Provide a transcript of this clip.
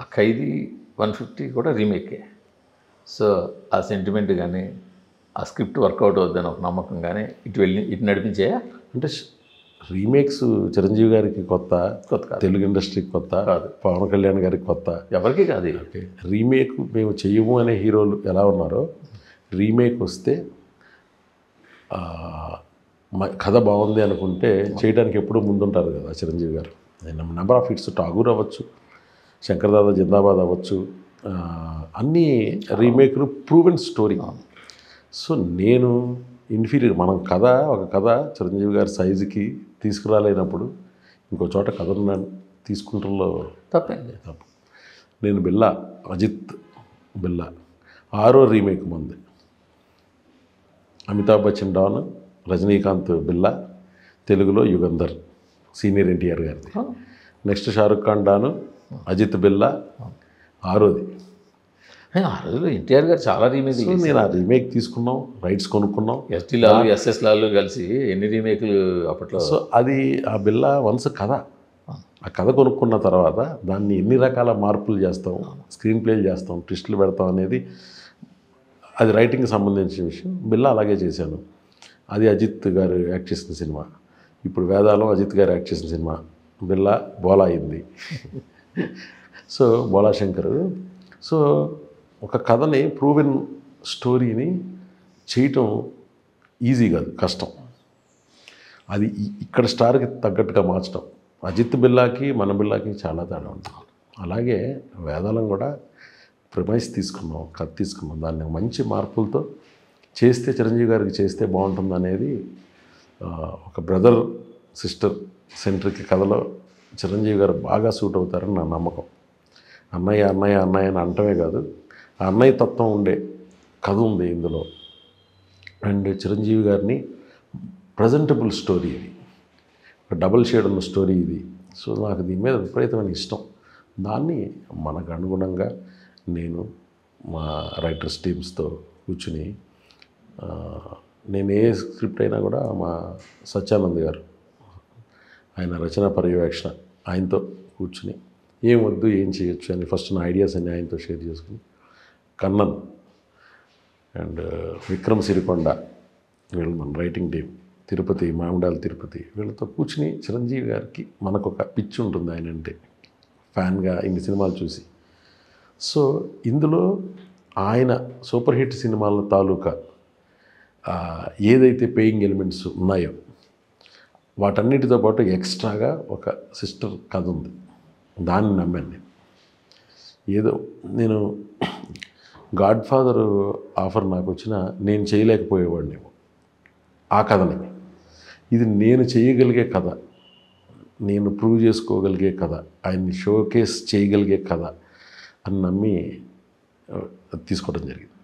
ఖైదీ 150 కూడా రీమేకే. సో ఆ సెంటిమెంట్ కానీ ఆ స్క్రిప్ట్ వర్కౌట్ అవుద్దని ఒక నమ్మకం కానీ ఇటు నడిపించాయా? అంటే రీమేక్స్ చిరంజీవి గారికి కొత్త కాదు. తెలుగు ఇండస్ట్రీకి కొత్త కాదు. పవన్ కళ్యాణ్ గారికి కొత్త, ఎవరికి కాదు. ఓకే. రీమేక్ మేము చెయ్యము అనే హీరోలు ఎలా ఉన్నారో, రీమేక్ వస్తే కథ బాగుంది అనుకుంటే చేయడానికి ఎప్పుడూ ముందుంటారు కదా చిరంజీవి గారు. నెంబర్ ఆఫ్ హిట్స్ ఠాగూర్ అవ్వచ్చు, శంకర్దాదా జిందాబాద్ అవ్వచ్చు, అన్నీ రీమేక్లు ప్రూవెన్ స్టోరీ. సో నేను ఇన్ఫీరియర్ మనం ఒక కథ చిరంజీవి గారి సైజుకి తీసుకురాలేనప్పుడు ఇంకో చోట కథను తీసుకుంటంలో తప్పు. నేను బిల్లా, అజిత్ బిల్లా 6వ రీమేక్ మంది. అమితాబ్ బచ్చన్ డాన్, రజనీకాంత్ బిల్లా, తెలుగులో యుగంధర్ సీనియర్ ఎన్టీఆర్ గారిది. నెక్స్ట్ షారుఖ్ ఖాన్ డాను, అజిత్ బిల్లా 6వది. ఆ రోజుల్లో ఎన్టీఆర్ గారు చాలా రీమేక్. నేను ఆ రీమేక్ తీసుకున్నాం, రైట్స్ కొనుక్కున్నాం. ఎస్టీ లాలు, ఎస్ఎస్ లాలు కలిసి ఎన్ని రీమేక్లు అప్పట్లో. సో అది ఆ బిల్లా వన్స్ కథ, ఆ కథ కొనుక్కున్న తర్వాత దాన్ని ఎన్ని రకాల మార్పులు చేస్తాం, స్క్రీన్ ప్లేలు చేస్తాం, ట్విస్టులు పెడతాం అనేది అది రైటింగ్కి సంబంధించిన విషయం. బిల్లా అలాగే చేశాను. అది అజిత్ గారు యాక్ట్ చేసిన సినిమా. ఇప్పుడు వేదాలం అజిత్ గారు యాక్ట్ చేసిన సినిమా. బిల్లా బోలా అయింది. సో బోలా శంకర్. సో ఒక కథని ప్రూవెన్ స్టోరీని చేయటం ఈజీ కాదు, కష్టం. అది ఇక్కడ స్టార్కి తగ్గట్టుగా మార్చడం. అజిత్ బిల్లాకి మన బిల్లాకి చాలా తేడా ఉంటుంది. అలాగే వేదాలం కూడా ప్రిమైస్ తీసుకున్నాం, కథ తీసుకున్నాం, దాన్ని మంచి మార్పులతో చేస్తే చిరంజీవి గారికి చేస్తే బాగుంటుంది అనేది ఒక బ్రదర్ సిస్టర్ సెంట్రిక్ కథలో చిరంజీవి గారు బాగా సూట్ అవుతారని నా నమ్మకం. అన్నయ్య అన్నయ్య అన్నయ్య అని అంటమే కాదు, ఆ అన్నయ్య తత్వం ఉండే కథ ఉంది ఇందులో. అండ్ చిరంజీవి గారిని ప్రజెంటబుల్ స్టోరీ ఇది, ఒక డబుల్ షేడ్ ఉన్న స్టోరీ ఇది. సో నాకు దీని మీద విపరీతమైన ఇష్టం. దాన్ని మనకు అనుగుణంగా నేను మా రైటర్స్ టీమ్స్తో కూర్చుని, నేను ఏ స్క్రిప్ట్ అయినా కూడా మా సత్యానంద్ గారు ఆయన రచనా పర్యవేక్షణ, ఆయనతో కూర్చుని ఏం వద్దు ఏం చేయొచ్చు అని ఫస్ట్ నా ఐడియాస్ అన్ని ఆయనతో షేర్ చేసుకుని, కన్నన్ అండ్ విక్రమ్ సిరికొండ వీళ్ళు మన రైటింగ్ టీం, తిరుపతి మామిడాల తిరుపతి, వీళ్ళతో కూర్చుని చిరంజీవి గారికి మనకు ఒక పిచ్చి ఉంటుంది ఆయన అంటే, ఫ్యాన్గా ఇన్ని సినిమాలు చూసి. సో ఇందులో ఆయన సూపర్ హిట్ సినిమాల తాలూకా ఏదైతే పేయింగ్ ఎలిమెంట్స్ ఉన్నాయో వాటన్నిటితో పాటు ఎక్స్ట్రాగా ఒక సిస్టర్ కథ ఉంది. దాన్ని నమ్మాను నేను. నేను గాడ్ ఫాదర్ ఆఫర్ నాకు వచ్చినా నేను చేయలేకపోయేవాడినేమో ఆ కథని. ఇది నేను చేయగలిగే కథ, నేను ప్రూవ్ చేసుకోగలిగే కథ, ఆయన్ని షోకేస్ చేయగలిగే కథ అని నమ్మి తీసుకోవడం జరిగింది.